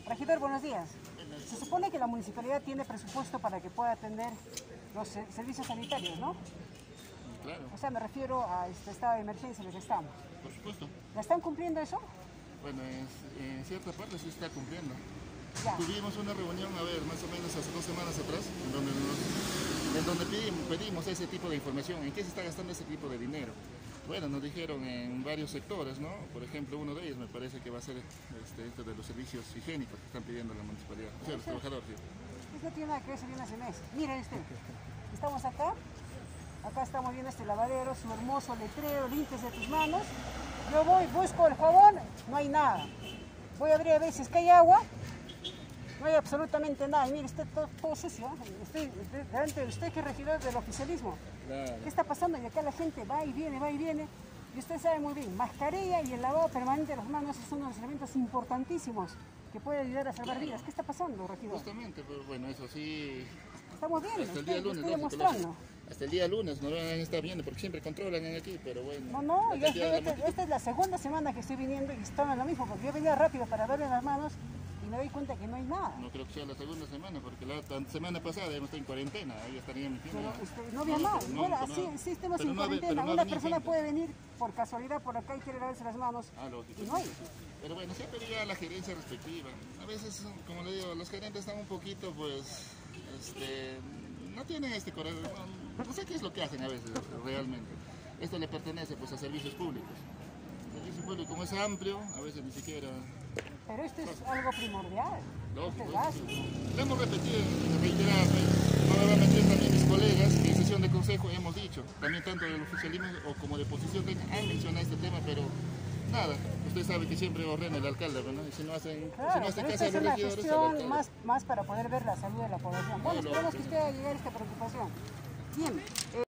Regidor, buenos días. Se supone que la municipalidad tiene presupuesto para que pueda atender los servicios sanitarios, ¿no? Claro, O sea, me refiero a este estado de emergencia en el que estamos. por supuesto. ¿La están cumpliendo eso? Bueno, en cierta parte sí está cumpliendo. Ya. Tuvimos una reunión, más o menos hace 2 semanas atrás, en donde pedimos ese tipo de información, en qué se está gastando ese tipo de dinero. Bueno, nos dijeron en varios sectores, ¿no? Por ejemplo, uno de ellos me parece que va a ser este de los servicios higiénicos que están pidiendo la municipalidad, o sea, los trabajadores. Sí. Pues no tiene nada que ver, se viene hace meses. Miren estamos acá estamos viendo este lavadero, su hermoso letrero, límpiese tus manos. Yo voy, busco el jabón, no hay nada. Voy a abrir a veces que hay agua, no hay absolutamente nada. Y mire, está todo sucio. Estoy delante de usted que es regidor del oficialismo. Claro. ¿Qué está pasando? Y acá la gente va y viene, va y viene. Y usted sabe muy bien, mascarilla y el lavado permanente de las manos es uno de los elementos importantísimos que puede ayudar a salvar vidas. ¿Qué está pasando, regidor? Justamente, pero bueno, eso sí. Estamos viendo, Hasta el día lunes, estoy lógico, demostrando. hasta el día lunes no van a estar viendo porque siempre controlan en aquí, pero bueno. No, la cantidad de la esta es la segunda semana que estoy viniendo y estaba en lo mismo, porque yo venía rápido para verle las manos y me doy cuenta que no hay nada. No creo que sea la segunda semana, porque la semana pasada hemos estado en cuarentena, ahí estaría emitiendo. Pero no había nada. Bueno, así sí estemos en cuarentena. Una persona puede venir por casualidad por acá y quiere lavarse las manos Lógico. y no hay. Pero bueno, siempre iría a la gerencia respectiva. A veces, como le digo, los gerentes están un poquito, pues, no tienen corazón. No sé qué es lo que hacen a veces, realmente. Esto le pertenece, pues, a servicios públicos. El servicio público, como es amplio, a veces ni siquiera. Pero esto es algo primordial. Lógico, Esto es básico. lo hemos repetido en reiteradas veces. Nuevamente también mis colegas que en sesión de consejo hemos dicho, también tanto del oficialismo o como de oposición han mencionado este tema, pero nada, usted sabe que siempre ordena el alcalde, ¿no? Y si no hacen, Claro, si no hacen pero caso esta a es los una regidores, cuestión más para poder ver la salud de la población. Bueno, esperemos que usted haga llegar esta preocupación. Bien.